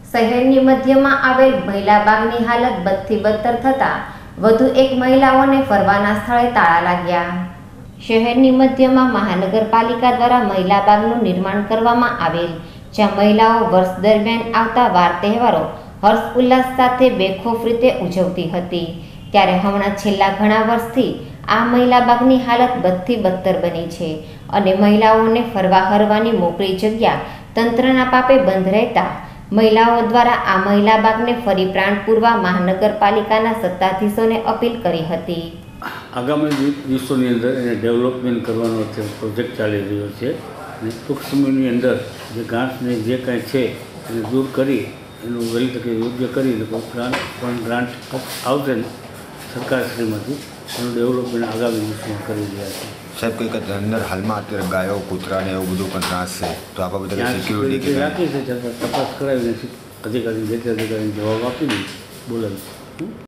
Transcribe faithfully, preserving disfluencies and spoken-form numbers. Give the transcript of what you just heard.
શહેરની મધ્યમાં આવેલ મહિલા બાગની હાલત બદથી બદતર થતાં વધુ એક મહિલાઓને ફરવાના સ્થળે તાળા લાગ્યા। શહેરની મધ્યમાં મહાનગરપાલિકા દ્વારા મહિલા બાગનું નિર્માણ કરવામાં આવેલ, જ્યાં મહિલાઓ વર્ષ દરમિયાન આવતા વાર તહેવારો હર્ષ ઉલ્લાસ સાથે બેખોફ રીતે ઉજવતી હતી, ત્યારે હમણાં છેલ્લા ઘણા વર્ષથી આ મહિલા બાગની હાલત બદથી બદતર બની છે અને મહિલાઓને ફરવા હરવાની મોકળી જગ્યા તંત્રના પાપે બંધ રહેતા મહિલાઓ દ્વારા આ મહિલા બાગને ફરી પ્રાણ પૂરવા મહાનગરપાલિકાના સત્તાધીશોને અપીલ કરી હતી। આગામી દિવસોની અંદર એને ડેવલપમેન્ટ કરવાનો પ્રોજેક્ટ ચાલી રહ્યો છે અને ટૂંક સમયની અંદર જે ઘાસને જે કાંઈ છે એને દૂર કરી એનું વહેલી તકે યોગ્ય કરીને કોઈ ગ્રાન્ટ પણ ગ્રાન્ટ આવશે સરકારશ્રીમાંથી એનું ડેવલપમેન્ટ આગામી દિવસોમાં કરી રહ્યા છે। સાહેબ, કંઈક અંદર હાલમાં અત્યારે ગાયો કૂતરાને એવું બધું પણ ત્રાસ છે, તો આ બાબતે સિક્યુરિટી રાખી છે, તપાસ કરાવીને અધિકારી જે તે અધિકારીને જવાબ આપીને બોલાવી।